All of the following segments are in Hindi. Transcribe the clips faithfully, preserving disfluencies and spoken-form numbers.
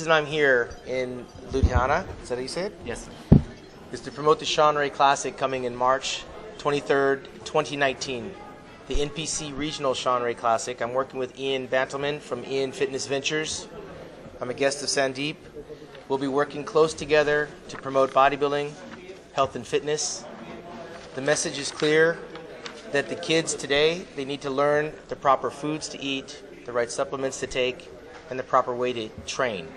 reason I'm here in Ludhiana, is that how you say it? Yes. Is to promote the Sean Ray Classic coming in March twenty-third, twenty nineteen. The N P C Regional Sean Ray Classic. I'm working with Ian Bantelman from Ian Fitness Ventures. I'm a guest of Sandeep. We'll be working close together to promote bodybuilding, health and fitness. The message is clear that the kids today, they need to learn the proper foods to eat, the right supplements to take, and the proper way to train.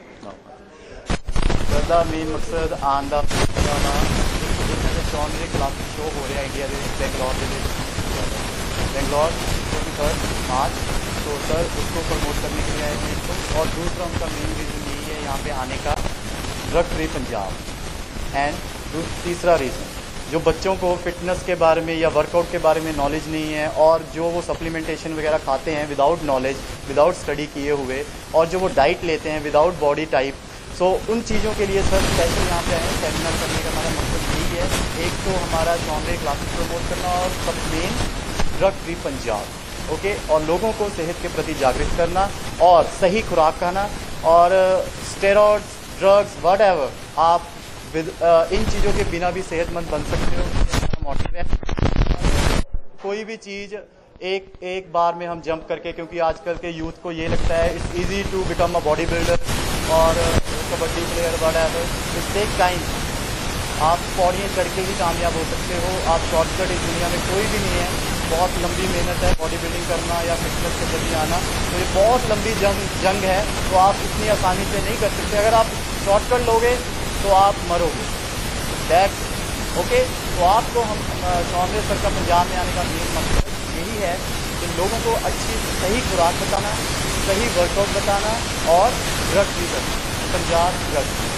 The main मकसद आंदा शॉन रे क्लासिक शो हो रहा है इंडिया के बेंगलोर के लिए बेंगलोर ट्वेंटी थर्ड मार्च तो सर उसको प्रमोट करने के लिए आए हैं तो और दूसरा उनका मेन रीज़न यही है यहाँ पे आने का ड्रग फ्री पंजाब एंड तीसरा रीज़न जो बच्चों को फिटनेस के बारे में या वर्कआउट के बारे में नॉलेज नहीं है और जो वो सप्लीमेंटेशन वगैरह खाते हैं विदाउट नॉलेज विदाउट स्टडी किए हुए और जो वो डाइट लेते हैं विदाउट बॉडी टाइप सो उन चीज़ों के लिए सर स्पेशल यहाँ पे आए सेमिनार करने का हमारा मकसद यही है एक तो हमारा शॉन रे क्लासेस प्रमोट करना और सब main drug free Punjab okay और लोगों को सेहत के प्रति जागृत करना और सही खुराक खाना और स्टेरॉइड्स ड्रग्स व्हाटएवर आप विद इन चीज़ों के बिना भी सेहतमंद बन सकते हो मोटिव है कोई भी चीज़ एक एक बार में हम जंप करके क्योंकि आजकल के यूथ को ये लगता है it's easy to become a body builder और kabaddi player whatever it take time आप पौड़ियाँ चढ़ के ही कामयाब हो सकते हो आप शॉर्टकट इस दुनिया में कोई भी नहीं है बहुत लंबी मेहनत है बॉडी बिल्डिंग करना या फिटनेस के प्रति आना तो ये बहुत लंबी जंग जंग है तो आप इतनी आसानी से नहीं कर सकते अगर आप शॉर्टकट लोगे तो आप मरोगे दैट्स ओके तो आपको हम शॉन रे सर का पंजाब में आने का मेन मकसद यही है कि लोगों को अच्छी सही खुराक बताना सही वर्कआउट बताना और ड्रग फ्री करना पंजाब ड्रग